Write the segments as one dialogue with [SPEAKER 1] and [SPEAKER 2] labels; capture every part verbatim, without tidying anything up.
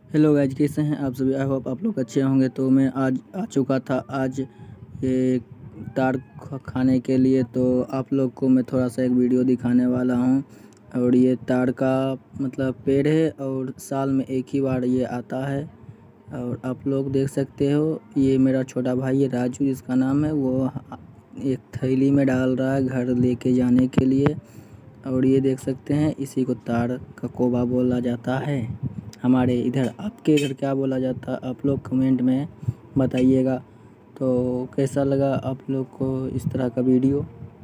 [SPEAKER 1] Hello guys, कैसे हैं आप सभी। आई होप आप लोग अच्छे होंगे। तो मैं आज आ चुका था आज ये तार खाने के लिए। तो आप लोग को मैं थोड़ा सा एक वीडियो दिखाने वाला हूं। और ये तार का मतलब पेड़ है और साल में एक ही बार ये आता है। और आप लोग देख सकते हो, ये मेरा छोटा भाई है राजू जिसका नाम है, वो एक थैली में डाल रहा है घर लेके जाने के लिए। और ये देख सकते हैं, इसी को तार का कोबा बोला जाता है हमारे इधर। आपके इधर क्या बोला जाता है आप लोग कमेंट में बताइएगा। तो कैसा लगा आप लोग को इस तरह का वीडियो।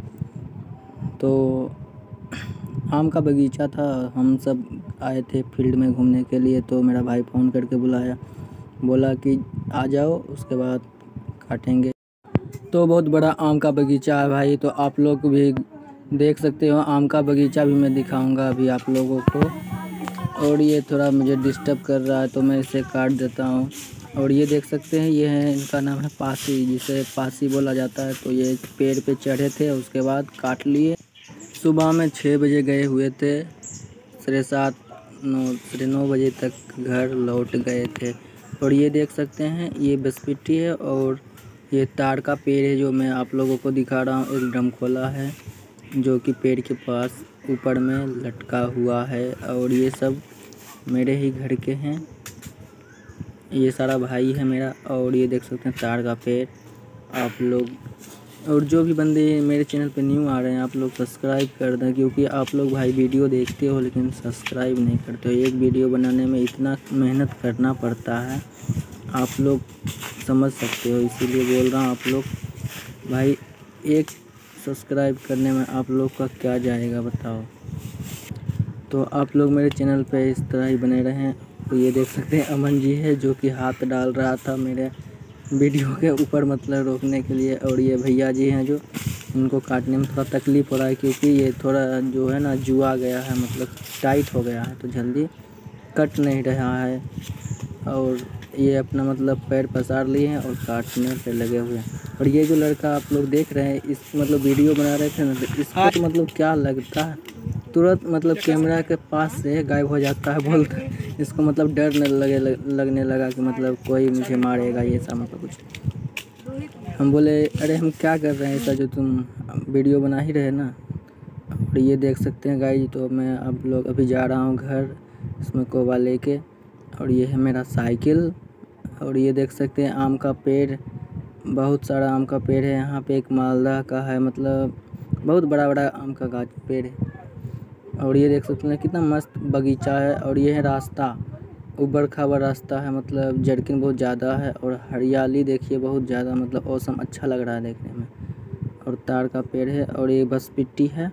[SPEAKER 1] तो आम का बगीचा था, हम सब आए थे फील्ड में घूमने के लिए। तो मेरा भाई फ़ोन करके बुलाया, बोला कि आ जाओ, उसके बाद काटेंगे। तो बहुत बड़ा आम का बगीचा है भाई। तो आप लोग भी देख सकते हो, आम का बगीचा भी मैं दिखाऊंगा अभी आप लोगों को। और ये थोड़ा मुझे डिस्टर्ब कर रहा है तो मैं इसे काट देता हूँ। और ये देख सकते हैं, ये है, इनका नाम है पासी, जिसे पासी बोला जाता है। तो ये पेड़ पे चढ़े थे, उसके बाद काट लिए। सुबह में छः बजे गए हुए थे, साढ़े सात नौ साढ़े नौ बजे तक घर लौट गए थे। और ये देख सकते हैं, ये बसपिट्टी है और ये तार का पेड़ है जो मैं आप लोगों को दिखा रहा हूँ। एक ड्रम खोला है जो कि पेड़ के पास ऊपर में लटका हुआ है। और ये सब मेरे ही घर के हैं, ये सारा भाई है मेरा। और ये देख सकते हैं तार का पेड़ आप लोग। और जो भी बंदे मेरे चैनल पे न्यू आ रहे हैं, आप लोग सब्सक्राइब कर दें, क्योंकि आप लोग भाई वीडियो देखते हो लेकिन सब्सक्राइब नहीं करते हो। एक वीडियो बनाने में इतना मेहनत करना पड़ता है, आप लोग समझ सकते हो। इसीलिए बोल रहा हूँ, आप लोग भाई एक सब्सक्राइब करने में आप लोग का क्या जाएगा बताओ। तो आप लोग मेरे चैनल पे इस तरह ही बने रहें। तो ये देख सकते हैं, अमन जी है जो कि हाथ डाल रहा था मेरे वीडियो के ऊपर, मतलब रोकने के लिए। और ये भैया जी हैं जो, उनको काटने में थोड़ा तकलीफ़ हो रहा है, क्योंकि ये थोड़ा जो है ना जुआ गया है, मतलब टाइट हो गया है, तो जल्दी कट नहीं रहा है। और ये अपना मतलब पैर पसार लिए हैं और काटने पे लगे हुए हैं। और ये जो लड़का आप लोग देख रहे हैं, इस मतलब वीडियो बना रहे थे ना, तो इसको तो मतलब क्या लगता है, तुरंत मतलब कैमरा के पास से गायब हो जाता है। बोलते इसको मतलब डर न लगे लग, लगने लगा कि मतलब कोई मुझे मारेगा, ये सब मतलब कुछ। हम बोले अरे हम क्या कर रहे हैं ऐसा, जो तुम वीडियो बना ही रहे ना। और ये देख सकते हैं गाइस, तो मैं अब लोग अभी जा रहा हूँ घर इसमें कोबा लेके। और ये है मेरा साइकिल। और ये देख सकते हैं, आम का पेड़, बहुत सारा आम का पेड़ है यहाँ पे। एक मालदा का है, मतलब बहुत बड़ा बड़ा आम का गाछ पेड़ है। और ये देख सकते हैं कितना मस्त बगीचा है। और ये है रास्ता, ऊबड़ खाबड़ रास्ता है, मतलब जर्किन बहुत ज़्यादा है। और हरियाली देखिए बहुत ज़्यादा, मतलब मौसम अच्छा लग रहा है देखने में। और तार का पेड़ है और ये बस पिट्टी है।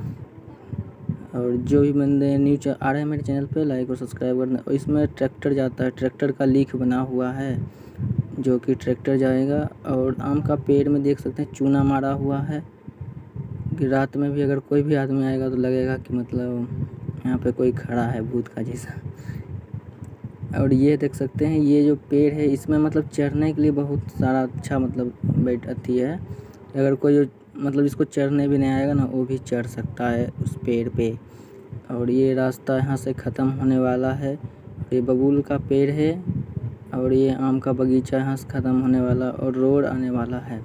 [SPEAKER 1] और जो भी बंदे न्यू आ रहे हैं मेरे चैनल पे, लाइक और सब्सक्राइब करना। और इसमें ट्रैक्टर जाता है, ट्रैक्टर का लीक बना हुआ है जो कि ट्रैक्टर जाएगा। और आम का पेड़ में देख सकते हैं चूना मारा हुआ है कि रात में भी अगर कोई भी आदमी आएगा तो लगेगा कि मतलब यहाँ पे कोई खड़ा है भूत का जैसा। और ये देख सकते हैं, ये जो पेड़ है इसमें मतलब चढ़ने के लिए बहुत सारा अच्छा मतलब बैठ अथी है। अगर कोई जो मतलब इसको चढ़ने भी नहीं आएगा ना, वो भी चढ़ सकता है उस पेड़ पे। और ये रास्ता यहाँ से ख़त्म होने वाला है। ये बबूल का पेड़ है और ये आम का बगीचा यहाँ से ख़त्म होने वाला, और रोड आने वाला है।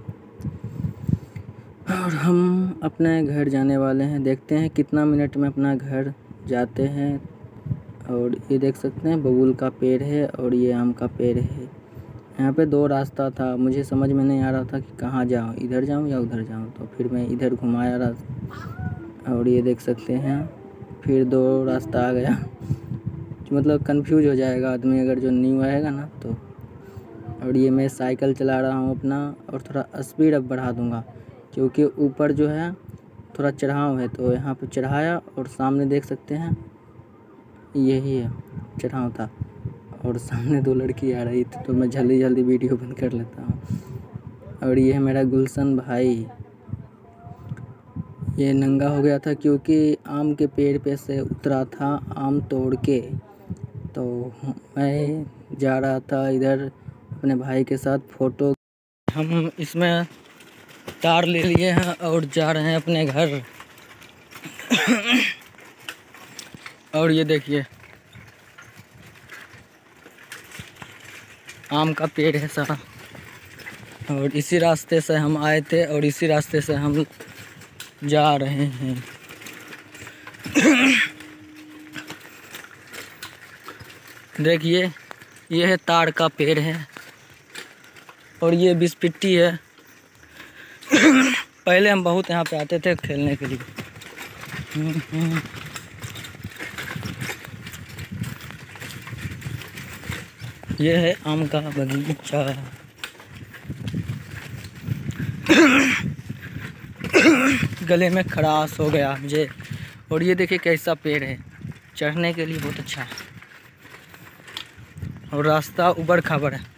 [SPEAKER 1] और हम अपने घर जाने वाले हैं, देखते हैं कितना मिनट में अपना घर जाते हैं। और ये देख सकते हैं बबूल का पेड़ है और ये आम का पेड़ है। यहाँ पे दो रास्ता था, मुझे समझ में नहीं आ रहा था कि कहाँ जाऊँ, इधर जाऊँ या उधर जाऊँ। तो फिर मैं इधर घुमाया रास्ता। और ये देख सकते हैं फिर दो रास्ता आ गया। मतलब कंफ्यूज हो जाएगा आदमी अगर जो न्यू आएगा ना तो। और ये मैं साइकिल चला रहा हूँ अपना, और थोड़ा स्पीड अब बढ़ा दूँगा क्योंकि ऊपर जो है थोड़ा चढ़ाव है। तो यहाँ पे चढ़ाया और सामने देख सकते हैं यही है चढ़ाव था। और सामने दो लड़की आ रही थी, तो मैं जल्दी जल्दी वीडियो बंद कर लेता हूँ। और ये है मेरा गुलशन भाई, ये नंगा हो गया था क्योंकि आम के पेड़ पे से उतरा था आम तोड़ के। तो मैं जा रहा था इधर अपने भाई के साथ फ़ोटो। हम इसमें तार ले लिए हैं और जा रहे हैं अपने घर। और ये देखिए, आम का पेड़ है सारा। और इसी रास्ते से हम आए थे और इसी रास्ते से हम जा रहे हैं। देखिए ये है ताड़ का पेड़ है और ये बिस्पिट्टी है। पहले हम बहुत यहाँ पे आते थे खेलने के लिए। ये है आम का बगीचा। गले में खराश हो गया मुझे। और ये देखिए कैसा पेड़ है, चढ़ने के लिए बहुत अच्छा है। और रास्ता ऊबड़ खाबड़ है,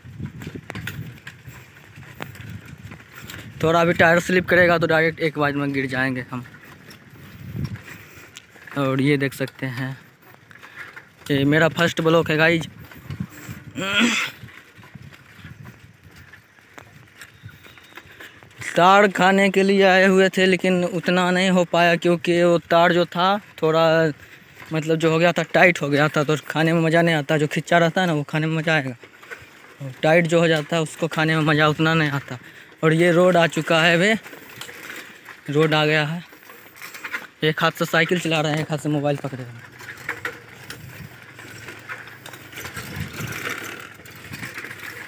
[SPEAKER 1] थोड़ा भी टायर स्लिप करेगा तो डायरेक्ट एक बार में गिर जाएंगे हम। और ये देख सकते हैं ये मेरा फर्स्ट ब्लॉक है गाइज। ताड़ खाने के लिए आए हुए थे लेकिन उतना नहीं हो पाया क्योंकि वो ताड़ जो था थोड़ा मतलब जो हो गया था टाइट हो गया था, तो खाने में मज़ा नहीं आता। जो खिंचा रहता है ना वो खाने में मज़ा आएगा, और टाइट जो हो जाता है उसको खाने में मज़ा उतना नहीं आता। और ये रोड आ चुका है, वे रोड आ गया है। एक हाथ से साइकिल चला रहे हैं, एक हाथ से मोबाइल पकड़े हैं।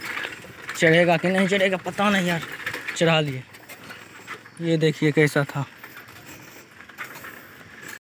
[SPEAKER 1] चढ़ेगा कि नहीं चढ़ेगा पता नहीं यार, चढ़ा लिए। ये देखिए कैसा था।